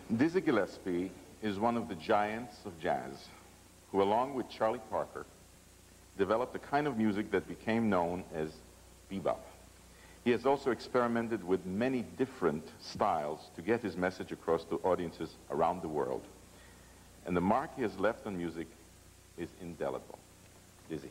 Dizzy Gillespie is one of the giants of jazz who, along with Charlie Parker, developed a kind of music that became known as bebop. He has also experimented with many different styles to get his message across to audiences around the world. And the mark he has left on music is indelible. Dizzy.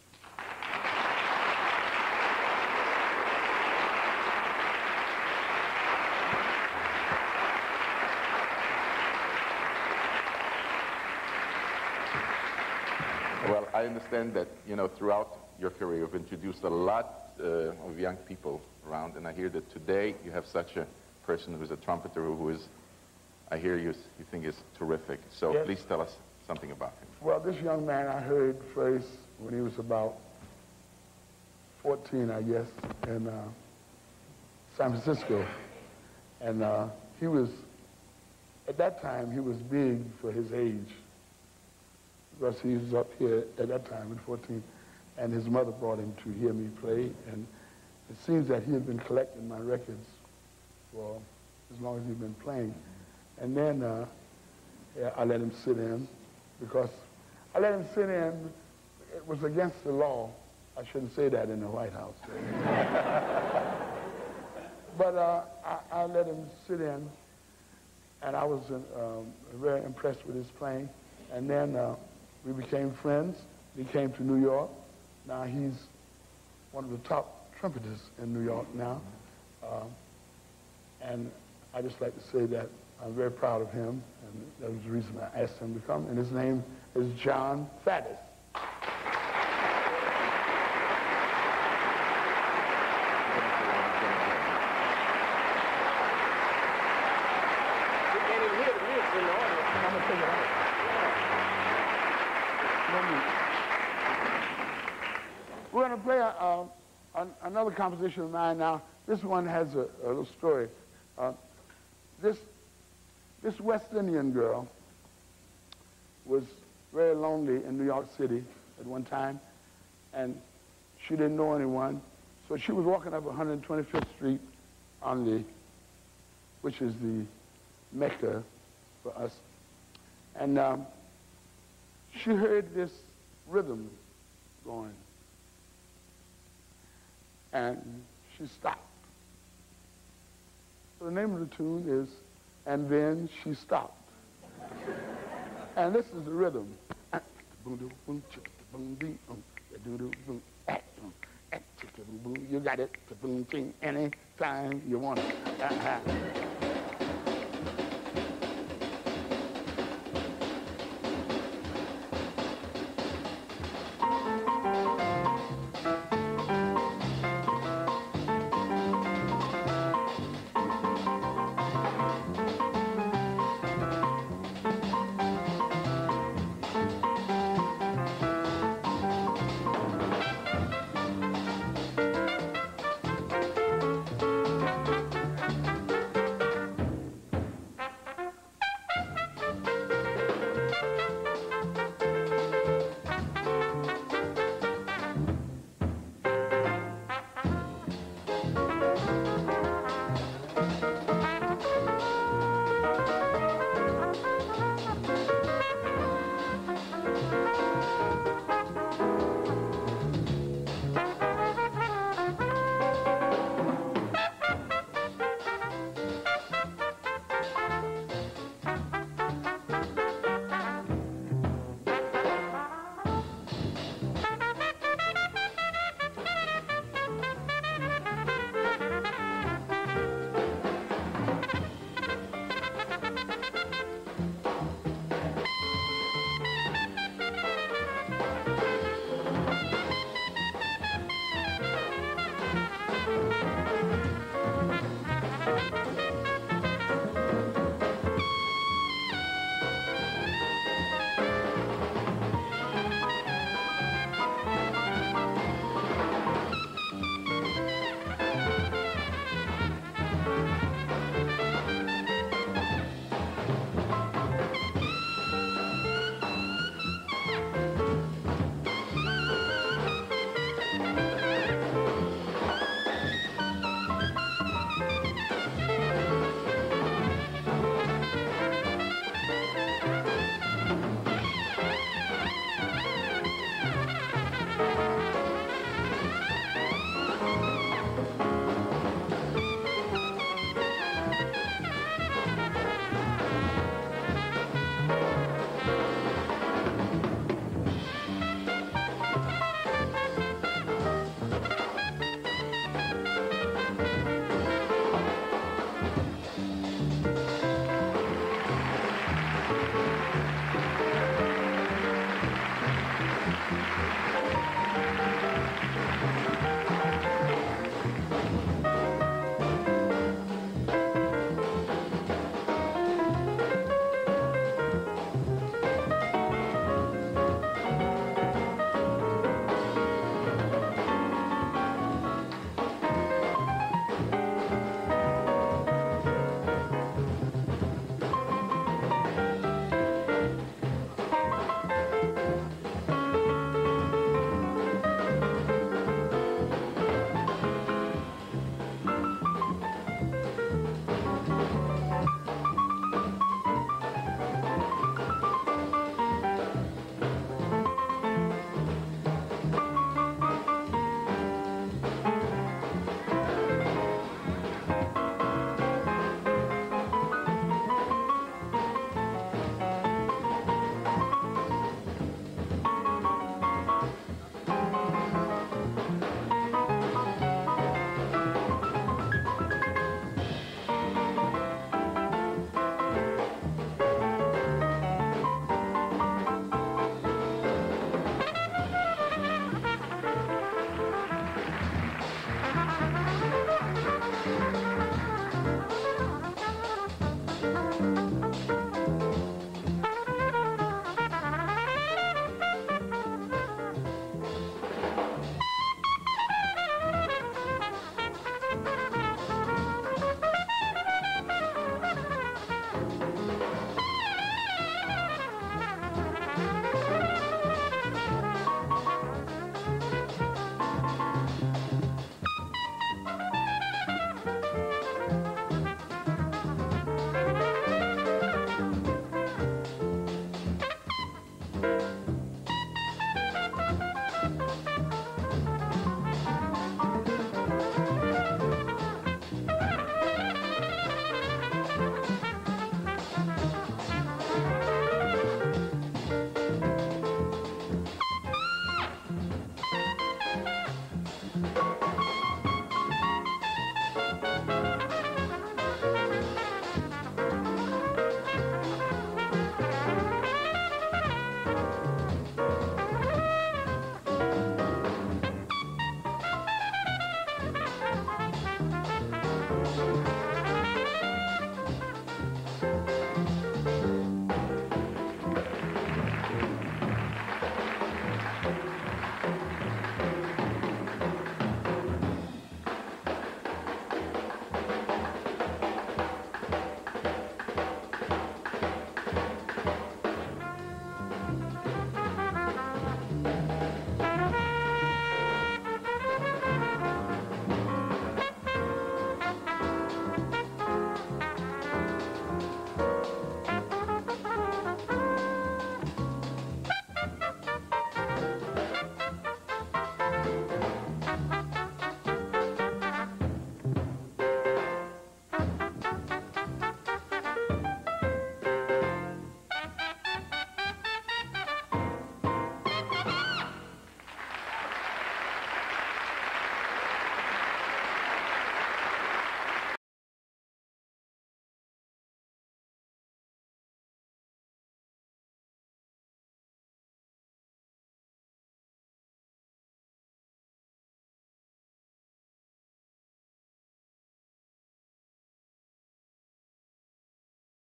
Well, I understand that, you know, throughout your career, you've introduced a lot of young people around, and I hear that today you have such a person who's a trumpeter who is, I hear you think is terrific. So yes. Please tell us something about him. Well, this young man I heard first when he was about 14, I guess, in San Francisco. And he was, at that time, he was big for his age. Because he was up here at that time at 14, and his mother brought him to hear me play, and it seems that he had been collecting my records for as long as he'd been playing. And then I let him sit in, because I let him sit in, it was against the law. I shouldn't say that in the White House. But I let him sit in, and I was very impressed with his playing. And then we became friends. He came to New York. Now he's one of the top trumpeters in New York now. And I just like to say that I'm very proud of him, and that was the reason I asked him to come. And his name is Jon Faddis. We're going to play another composition of mine now. This one has a little story. This West Indian girl was very lonely in New York City at one time, and she didn't know anyone. So she was walking up 125th Street which is the Mecca for us. And she heard this rhythm going. And she stopped. So the name of the tune is And Then She Stopped. And this is the rhythm. You got it anytime you want it.